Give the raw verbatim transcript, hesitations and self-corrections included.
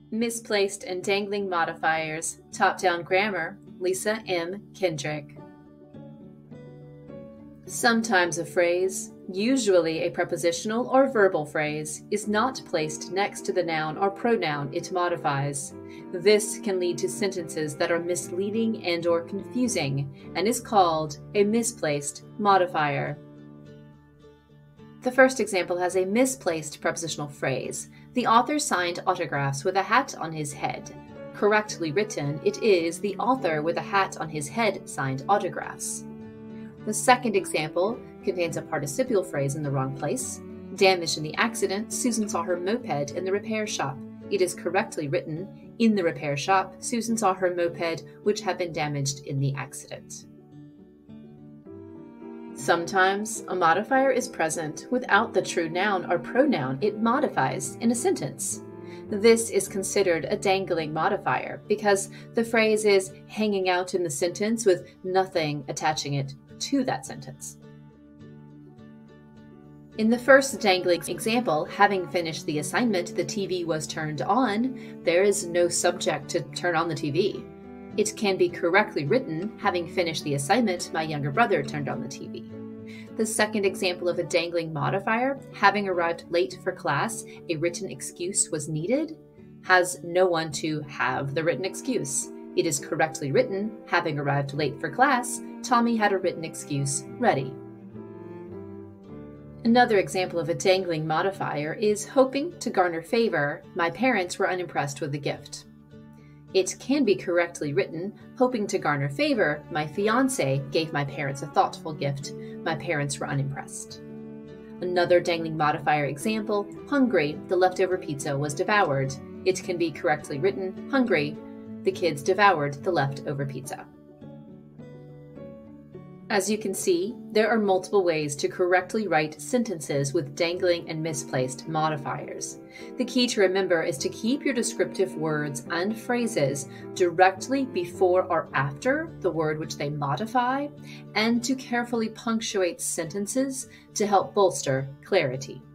Misplaced and Dangling Modifiers, Top-Down Grammar, Lisa M. Kendrick. Sometimes a phrase, usually a prepositional or verbal phrase, is not placed next to the noun or pronoun it modifies. This can lead to sentences that are misleading and or confusing and is called a misplaced modifier. The first example has a misplaced prepositional phrase. The author signed autographs with a hat on his head. Correctly written, it is the author with a hat on his head signed autographs. The second example contains a participial phrase in the wrong place. Damaged in the accident, Susan saw her moped in the repair shop. It is correctly written, in the repair shop, Susan saw her moped which had been damaged in the accident. Sometimes a modifier is present without the true noun or pronoun it modifies in a sentence. This is considered a dangling modifier because the phrase is hanging out in the sentence with nothing attaching it to that sentence. In the first dangling example, having finished the assignment, the T V was turned on, there is no subject to turn on the T V. It can be correctly written, having finished the assignment, my younger brother turned on the T V. The second example of a dangling modifier, having arrived late for class, a written excuse was needed, has no one to have the written excuse. It is correctly written, having arrived late for class, Tommy had a written excuse ready. Another example of a dangling modifier is hoping to garner favor, my parents were unimpressed with the gift. It can be correctly written, hoping to garner favor, my fiancé gave my parents a thoughtful gift. My parents were unimpressed. Another dangling modifier example, hungry, the leftover pizza was devoured. It can be correctly written, hungry, the kids devoured the leftover pizza. As you can see, there are multiple ways to correctly write sentences with dangling and misplaced modifiers. The key to remember is to keep your descriptive words and phrases directly before or after the word which they modify, and to carefully punctuate sentences to help bolster clarity.